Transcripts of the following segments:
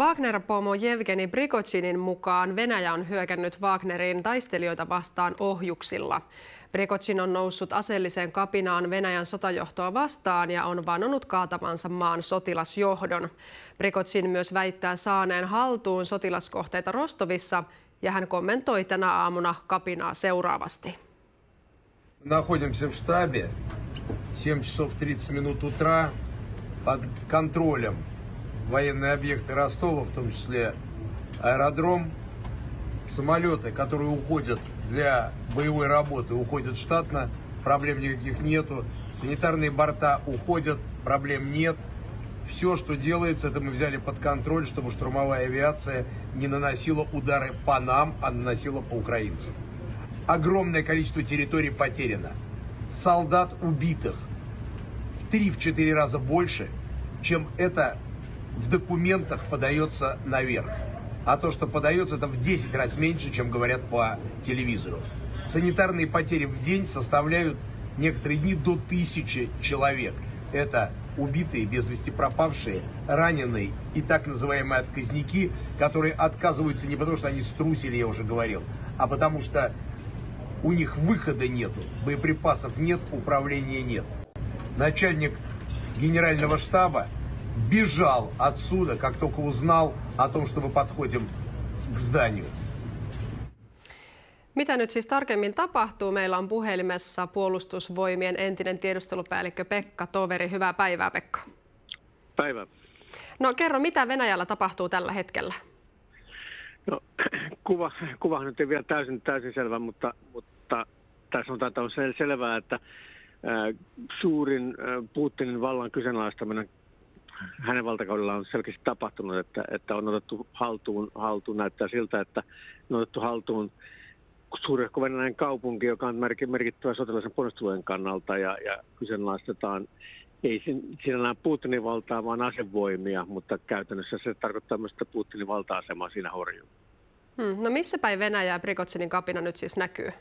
Wagner-pomo Jevgeni Prigozhinin mukaan Venäjä on hyökännyt Wagnerin taistelijoita vastaan ohjuksilla. Prigozhin on noussut aseelliseen kapinaan Venäjän sotajohtoa vastaan ja on vannonut kaatavansa maan sotilasjohdon. Prigozhin myös väittää saaneen haltuun sotilaskohteita Rostovissa ja hän kommentoi tänä aamuna kapinaa seuraavasti. Находимся в штабе, 7 часов 30 минут утра, под контролем военные объекты Ростова, в том числе аэродром, самолеты, которые уходят для боевой работы, уходят штатно, проблем никаких нету, санитарные борта уходят, проблем нет. Все, что делается, это мы взяли под контроль, чтобы штурмовая авиация не наносила удары по нам, а наносила по украинцам. Огромное количество территорий потеряно. Солдат убитых в 3-4 раза больше, чем это в документах подается наверх. А то, что подается, это в 10 раз меньше, чем говорят по телевизору. Санитарные потери в день составляют некоторые дни до 1000 человек. Это убитые, без вести пропавшие, раненые и так называемые отказники, которые отказываются не потому, что они струсили, я уже говорил, а потому что у них выхода нету, боеприпасов нет, управления нет. Начальник генерального штаба бежал отсюда, как только узнал о том, что мы подходим к зданию. Mitä nyt siis tarkemmin tapahtuu? Meillä on puhelimessa Puolustusvoimien entinen tiedustelupäällikkö Pekka Toveri. Hyvää päivää, Pekka. Päivää. No kerro, mitä Venäjällä tapahtuu tällä hetkellä? No, kuvahan nyt ei vielä täysin selvä, mutta tässä on selvää, että suurin Putinin vallan kyseenalaistaminen hänen valtakaudellaan on selkeästi tapahtunut, että on otettu haltuun, näyttää siltä, että on otettu haltuun suurehko venäläinen kaupunki, joka on merkittävä sotilaisen ponnistelujen kannalta ja kyseenalaistetaan ei sinällään Putinin valtaa, vaan asevoimia, mutta käytännössä se tarkoittaa myös, että Putinin valta-asema siinä horjuu. No missä päin Venäjää Prigozhinin kapina nyt siis näkyy?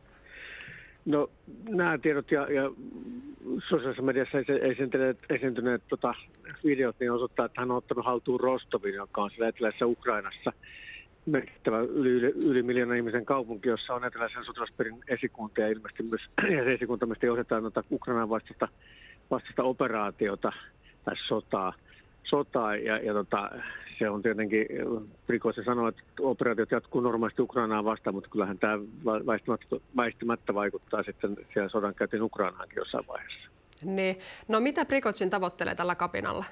No nämä tiedot ja sosiaalisessa mediassa esiintyneet videot niin osoittaa, että hän on ottanut haltuun Rostovin, joka on siellä eteläisessä Ukrainassa merkittävä yli miljoonan ihmisen kaupunki, jossa on eteläisen sotilasperin esikunta ja ilmeisesti myös se esikunta myös johdetaan Ukrainan vastaista operaatiota tai sotaa ja se on tietenkin, Prigozhin sanoo, että operaatiot jatkuu normaalisti Ukrainaan vastaan, mutta kyllähän tämä väistämättä vaikuttaa sitten siellä sodankäyntiin Ukrainaankin jossain vaiheessa. Niin. No mitä Prigozhin tavoittelee tällä kapinalla?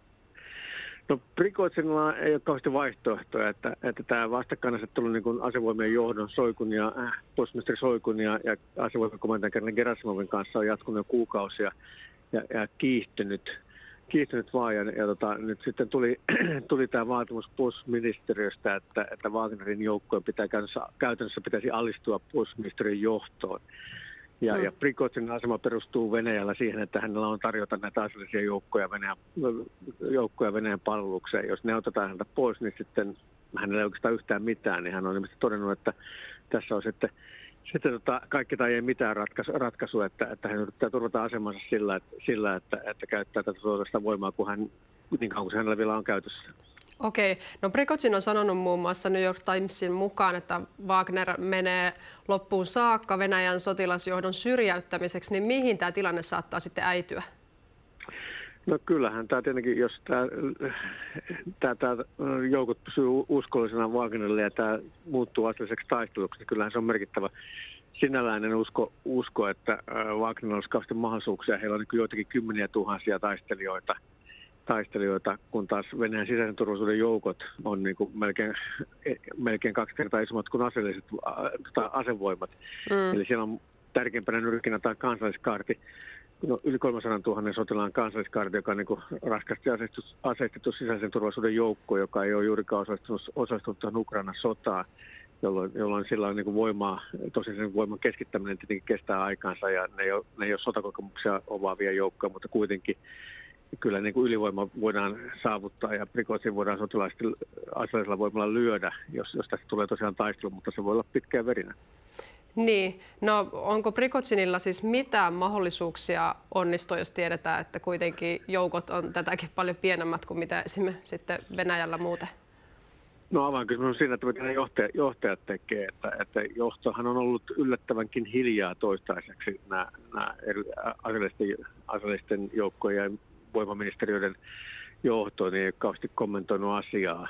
No Prigozhinilla ei ole kauheasti vaihtoehtoja, että tämä vastakkainasettelu niin kuin asevoimien johdon Šoigun ja puolustusministeri Šoigun ja asevoimien komentajan Gerasimovin kanssa on jatkunut jo kuukausia ja kiihtynyt vaan. Ja nyt sitten tuli tämä vaatimus puolustusministeriöstä, että Wagnerin joukkojen käytännössä pitäisi alistua puolustusministeriön johtoon. Ja Prigozhinin asema perustuu Venäjällä siihen, että hänellä on tarjota näitä aseellisia joukkoja Venäjän palvelukseen. Jos ne otetaan häneltä pois, niin sitten hänellä ei oikeastaan yhtään mitään. Niin hän on ilmeisesti todennut, että tässä on sitten kaikki tai ei mitään ratkaisua, että hän yrittää turvata asemansa sillä että käyttää tätä suorasta voimaa, niin kauan kuin hänellä vielä on käytössä. Okei. No Prigozhin on sanonut muun muassa New York Timesin mukaan, että Wagner menee loppuun saakka Venäjän sotilasjohdon syrjäyttämiseksi, niin mihin tämä tilanne saattaa sitten äityä? No kyllähän tämä tietenkin, jos tämä joukot pysyy uskollisena Wagnerille ja tämä muuttuu aseelliseksi taisteluksi, niin kyllähän se on merkittävä sinällään usko, että Wagner olisi kauheasti mahdollisuuksia. Heillä on niin joitakin kymmeniä tuhansia taistelijoita, kun taas Venäjän sisäisen turvallisuuden joukot on niin kuin melkein 2 kertaa isommat kuin aseelliset asevoimat. Eli siellä on tärkeimpänä nyrkkinä tämä kansalliskaarti. No, yli 300 000 sotilaan kansalliskaarti, joka on niin kuin raskaasti aseistettu sisäisen turvallisuuden joukko, joka ei ole juurikaan osallistunut tuohon Ukrainan sotaan, jolloin sillä on niin kuin voimaa, tosin sen voiman keskittäminen tietenkin kestää aikaansa ja ne ei ole sotakokemuksia omaavia joukkoja, mutta kuitenkin kyllä niin kuin ylivoima voidaan saavuttaa ja Prigozhin voidaan sotilaisesti aseellisella voimalla lyödä, jos tästä tulee tosiaan taistelu, mutta se voi olla pitkä ja verinen. Niin, no onko Prigozhinilla siis mitään mahdollisuuksia onnistua, jos tiedetään, että kuitenkin joukot on tätäkin paljon pienemmät kuin mitä esimerkiksi sitten Venäjällä muuten? No avainkysymys on siinä, että mitä ne johtajat tekee, että johtohan on ollut yllättävänkin hiljaa toistaiseksi nämä aseellisten joukkojen ja voimaministeriöiden johto, niin ei kauheasti kommentoinut asiaa.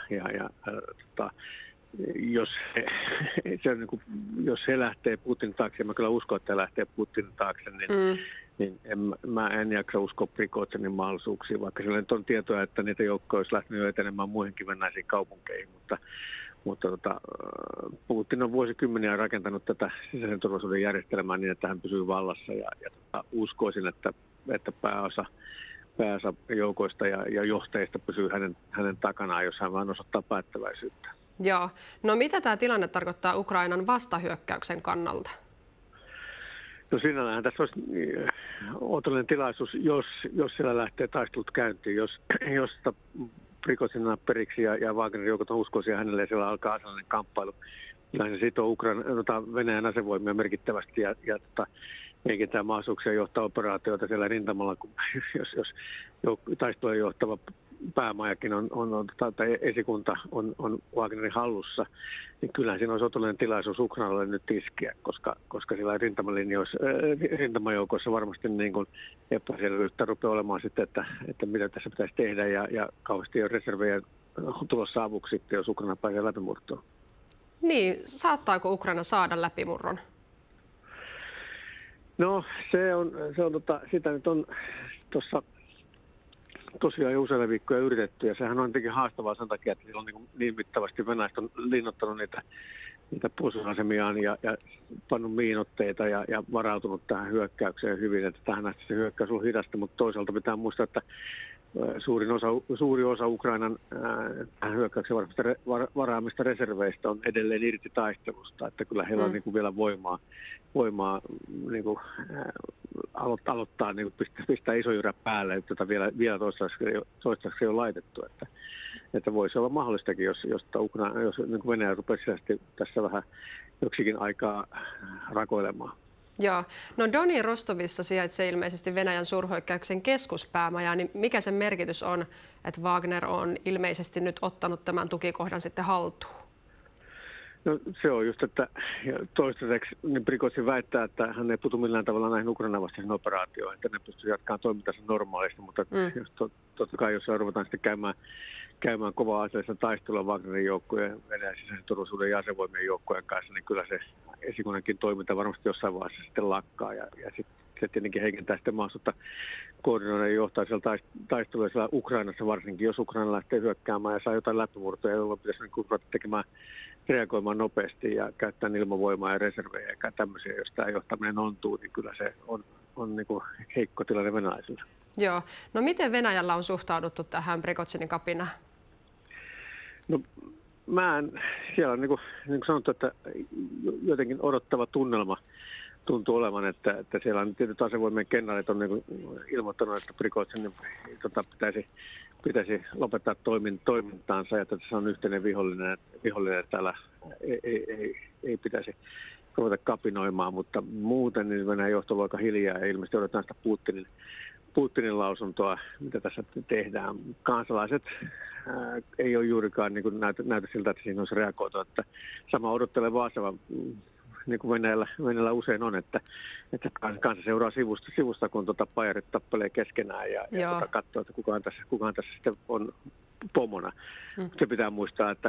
Jos he lähtee Putinin taakse, mä kyllä uskon, että he lähtee Putinin taakse, niin mä en jaksa uskoa Prigozinin mahdollisuuksiin, vaikka sillä nyt on tietoa, että niitä joukkoja olisi lähtenyt jo etenemään muihinkin venäisiin kaupunkeihin, mutta Putin on vuosikymmeniä rakentanut tätä sisäisen turvallisuuden järjestelmää niin, että hän pysyy vallassa ja uskoisin, että pääosa joukoista ja johtajista pysyy hänen takanaan, jos hän vaan osoittaa päättäväisyyttä. Joo. No mitä tämä tilanne tarkoittaa Ukrainan vastahyökkäyksen kannalta? No sinällähän tässä olisi otollinen tilaisuus, jos siellä lähtee taistelut käyntiin, jos Prigozhin periksi ja Wagnerin joukot on uskoisia hänelle ja siellä alkaa sellainen kamppailu. Kyllä se sitoo Venäjän asevoimia merkittävästi ja heikentää mahdollisuuksia johtaa operaatioita siellä rintamalla, jos taistelujen johtava päämajakin tai esikunta on Wagnerin hallussa, niin kyllähän siinä olisi otollinen tilaisuus Ukrainalle nyt iskeä, koska sillä rintamajoukoissa varmasti niin kuin epäselvyyttä rupeaa olemaan sitten, että mitä tässä pitäisi tehdä ja kauheasti on reservejä tulossa avuksi sitten, jos Ukraina pääsee läpimurtoon. Niin, saattaako Ukraina saada läpimurron? No sitä nyt on tuossa tosiaan jo useilla viikkoja yritetty, ja sehän on jotenkin haastavaa sen takia, että on niin mittavasti venäläiset on linnoittanut niitä puolustusasemiaan ja pannut miinotteita ja varautunut tähän hyökkäykseen hyvin, että tähän asti se hyökkäys on hidasta, mutta toisaalta pitää muistaa, että suuri osa Ukrainan tähän hyökkäyksen varaamista reserveistä on edelleen irti taistelusta, että kyllä heillä on niin kuin vielä voimaa niin kuin, aloittaa, niin kuin pistää iso jyrä päälle, jota vielä toistaiseksi ei ole laitettu. Että voisi olla mahdollistakin, jos niin kuin Venäjä rupesi tässä vähän joksikin aikaa rakoilemaan. Joo. No Doni Rostovissa sijaitsee ilmeisesti Venäjän suurhyökkäyksen keskuspäämaja, niin mikä sen merkitys on, että Wagner on ilmeisesti nyt ottanut tämän tukikohdan sitten haltuun? No se on just, että toistaiseksi niin Prigozhin väittää, että hän ei putu millään tavalla näihin Ukrainan vastaisiin operaatioihin, että ne pystyy jatkamaan toimintansa normaalisti, mutta totta kai jos ruvetaan sitten käymään kovaa aseellista taistelua Wagnerin joukkojen, Venäjän sisäisen turvallisuuden ja asevoimien joukkojen kanssa, niin kyllä se esikunnankin toiminta varmasti jossain vaiheessa sitten lakkaa ja sitten se tietenkin heikentää sitten mahdollisuutta koordinoida ja johtaa siellä taisteluja Ukrainassa varsinkin, jos Ukraina lähtee hyökkäämään ja saa jotain läpimurtoja, jolloin pitäisi niin reagoimaan nopeasti ja käyttää ilmavoimaa ja reservejä ja tämmöisiä, jos tämä johtaminen ontuu, niin kyllä se on niin kuin heikko tilanne venäläisillä. Joo. No miten Venäjällä on suhtauduttu tähän Prigozhinin kapinaan? No siellä on niin kuin sanottu, että jotenkin odottava tunnelma tuntuu olevan, että siellä on tietyt asevoimien kenraalit on niin ilmoittanut, että Prigozhin pitäisi lopettaa toimintaansa ja että se on yhteinen vihollinen täällä ei pitäisi ruveta kapinoimaan, mutta muuten niin Venäjän johto on aika hiljaa ja ilmeisesti odotetaan sitä Putinin lausuntoa, mitä tässä tehdään. Kansalaiset ei ole juurikaan niin näytä siltä, että siinä olisi reagoitu, että sama odotteleva asema niin kuin Venäjällä usein on, että kansa seuraa sivusta kun pajarit tappelee keskenään ja katsoo, että kukaan tässä sitten on pomona. Se pitää muistaa, että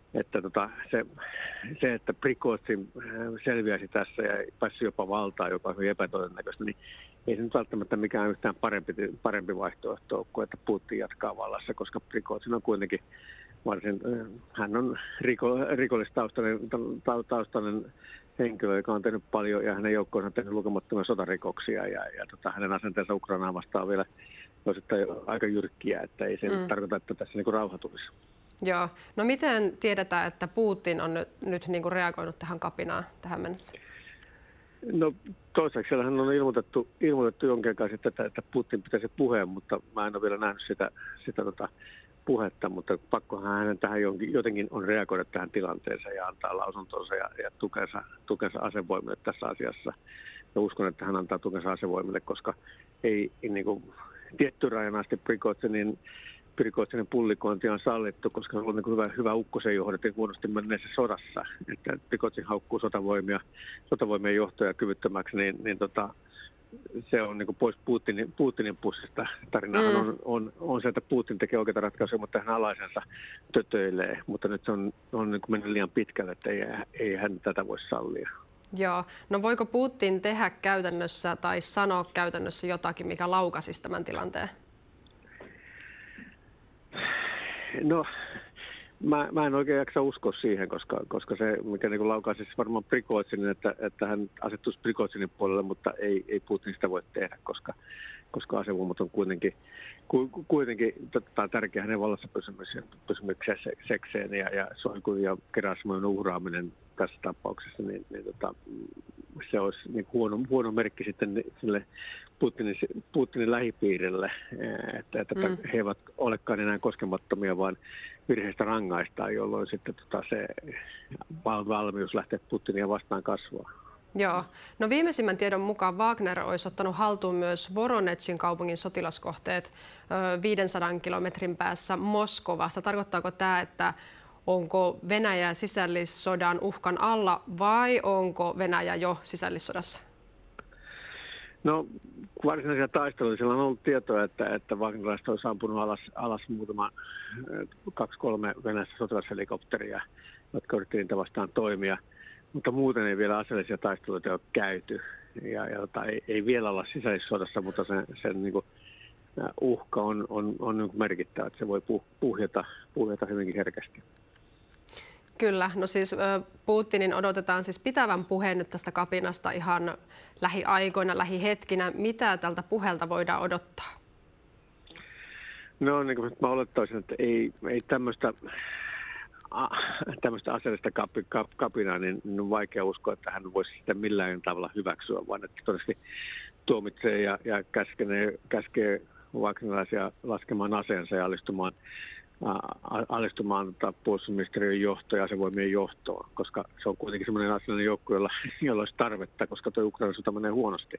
Prigozhin selviäisi tässä ja pääsisi jopa valtaan, joka on hyvin epätodennäköistä, niin ei se nyt välttämättä mikään yhtään parempi vaihtoehto ole kuin, että Putin jatkaa vallassa, koska Prigozhin on kuitenkin hän on rikollistaustainen henkilö, joka on tehnyt paljon ja hänen joukkoonsa on tehnyt lukemattomia sotarikoksia ja hänen asenteensa Ukrainaa vastaan vielä osittain aika jyrkkiä, että ei se tarkoita, että tässä niin kuin rauha tulisi. Joo. No miten tiedetään, että Putin on nyt niin kuin reagoinut tähän kapinaan tähän mennessä? No toiseksi siellähän on ilmoitettu jonkin kanssa, että Putin pitäisi puheen, mutta mä en ole vielä nähnyt sitä puhetta, mutta pakkohan hänen tähän jotenkin on reagoida tähän tilanteeseen ja antaa lausuntonsa ja tukensa asevoimille tässä asiassa. Ja uskon, että hän antaa tukensa asevoimille, koska ei niin kuin tietty rajan asti Prigozhinin Prigotzinin pullikointi on sallittu, koska se on ollut niin hyvä ukkosen johdattiin huonosti menneessä sodassa. Että Prigozhin haukkuu sotavoimien johtoja kyvyttömäksi, niin se on niin kuin pois Putinin pussista. Tarinahan on se, että Putin tekee oikeita ratkaisuja, mutta hän alaisensa tötöilee. Mutta nyt se on niin kuin mennyt liian pitkälle, että ei hän tätä voi sallia. Joo. No voiko Putin tehdä käytännössä tai sanoa käytännössä jotakin, mikä laukaisisi tämän tilanteen? No, mä en oikein jaksa uskoa siihen, koska se, mikä niin laukaisisi varmaan Prigotzinin, että hän asettuisi Prigotzinin puolelle, mutta ei Putin sitä voi tehdä, koska asevoimat on kuitenkin tärkeä hänen vallassa pysymisekseen ja Šoigun ja Gerasimovin uhraaminen tässä tapauksessa, niin se olisi niin huono merkki sitten sille Putinin lähipiirille, että he eivät olekaan enää koskemattomia, vaan virheistä rangaistaan, jolloin sitten se valmius lähteä Putinia vastaan kasvaa. Joo. No viimeisimmän tiedon mukaan Wagner olisi ottanut haltuun myös Voronezhin kaupungin sotilaskohteet 500 kilometrin päässä Moskovasta. Tarkoittaako tämä, että onko Venäjä sisällissodan uhkan alla vai onko Venäjä jo sisällissodassa? No varsinaisia taisteluja, siellä on ollut tietoa, että wagnerilaiset olisi ampunut alas muutama 2-3 venäläistä sotilashelikopteria, jotka yritti niitä vastaan toimia. Mutta muuten ei vielä aseellisia taisteluita ole käyty. Ei vielä olla sisällissodassa, mutta sen niin kuin, uhka on niin kuin merkittävä, että se voi puhjeta hyvinkin herkästi. Kyllä, no siis Putinin odotetaan siis pitävän puheen nyt tästä kapinasta ihan lähiaikoina, lähihetkinä. Mitä tältä puheelta voidaan odottaa? No niin kuin mä olettaisin, että ei tämmöistä aseellista kapinaa, niin on vaikea uskoa, että hän voisi sitä millään tavalla hyväksyä, vaan että todennäköisesti tuomitsee ja käskee wagnerilaisia laskemaan aseensa ja alistumaan puolustusministeriön johtoon ja asevoimien johtoon, koska se on kuitenkin semmoinen aseellinen joukko, jolla olisi tarvetta, koska tuo Ukrainan sota menee huonosti.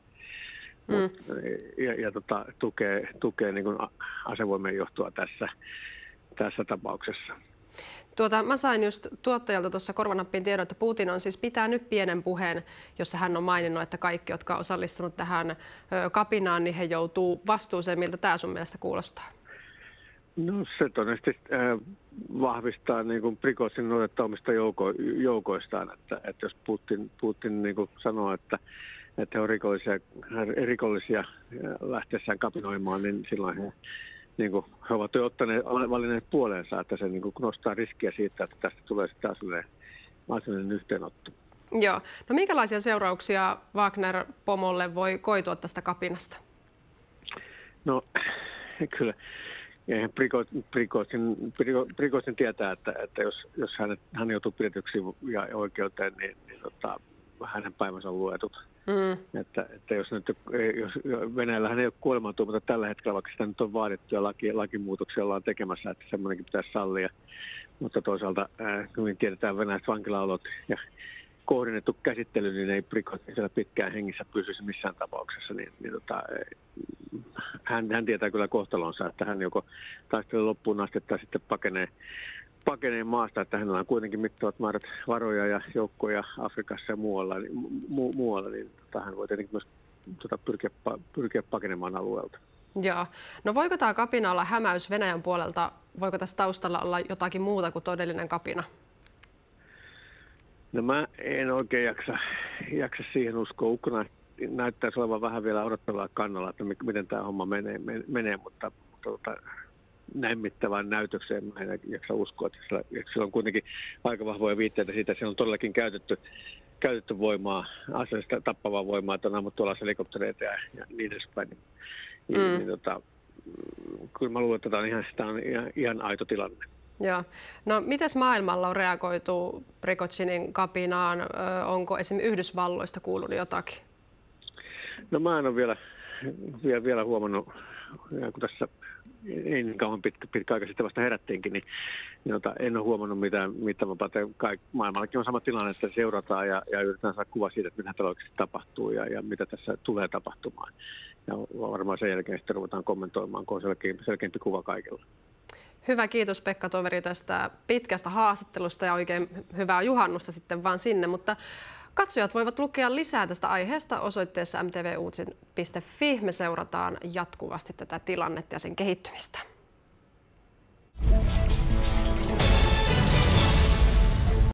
Tukee niin kuin asevoimien johtoa tässä tapauksessa. Mä sain just tuottajalta tuossa korvanappiin tiedon, että Putin on siis pitänyt pienen puheen, jossa hän on maininnut, että kaikki, jotka on osallistunut tähän kapinaan, niin he joutuu vastuuseen. Miltä tämä sun mielestä kuulostaa? No se todennäköisesti vahvistaa niin kuin Prigotzinin otetta omista joukoistaan, että jos Putin niin kuin sanoo, että he on rikollisia lähtessään kapinoimaan, niin silloin he ovat jo valinneet puoleensa, että se niin kuin nostaa riskiä siitä, että tästä tulee sitten aseellinen yhteenotto. Joo. No minkälaisia seurauksia Wagner-pomolle voi koitua tästä kapinasta? No kyllä. Prigotzin tietää, että jos hän joutuu pidetyksi ja oikeuteen, niin hänen päivänsä on luetut. Että jos Venäjällähän ei ole kuolemantuomioita tällä hetkellä, vaikka sitä nyt on vaadittu ja lakimuutoksia ollaan tekemässä, että semmoinenkin pitäisi sallia. Mutta toisaalta, kun tiedetään venäläiset vankilaolot ja kohdennettu käsittely, niin ei Prigozhin siellä pitkään hengissä pysyisi missään tapauksessa. Hän tietää kyllä kohtalonsa, että hän joko taistelee loppuun asti tai sitten pakenee maasta, että hänellä on kuitenkin mittavat määrät varoja ja joukkoja Afrikassa ja muualla, niin hän voi tietenkin myös pyrkiä pakenemaan alueelta. Joo. No voiko tämä kapina olla hämäys Venäjän puolelta? Voiko tässä taustalla olla jotakin muuta kuin todellinen kapina? No mä en oikein jaksa siihen uskoa. Ukraina näyttäisi olevan vähän vielä odottavalla kannalla, että miten tämä homma menee mutta näin mittavaan näytökseen mä en jaksa uskoa, että siellä on kuitenkin aika vahvoja viitteitä siitä, että siellä on todellakin käytetty voimaa, aseellista tappavaa voimaa, että on ammuttu alas helikoptereita ja niin edespäin. Kyllä mä luulen, että tämä on ihan aito tilanne. Joo. No mites maailmalla on reagoitu Prigotzinin kapinaan? Onko esimerkiksi Yhdysvalloista kuulunut jotakin? No mä en ole vielä huomannut, kun tässä ei niin kauan pitkä aika sitten vasta herättiinkin, niin en ole huomannut mitään mittavampaa. Maailmallakin on sama tilanne, että seurataan ja yritetään saada kuva siitä, että mitä täällä oikeasti tapahtuu ja mitä tässä tulee tapahtumaan. Ja varmaan sen jälkeen sitten ruvetaan kommentoimaan, kun on selkeämpi kuva kaikilla. Hyvä, kiitos Pekka Toveri tästä pitkästä haastattelusta ja oikein hyvää juhannusta sitten vaan sinne. Mutta katsojat voivat lukea lisää tästä aiheesta osoitteessa mtvuutiset.fi. Me seurataan jatkuvasti tätä tilannetta ja sen kehittymistä.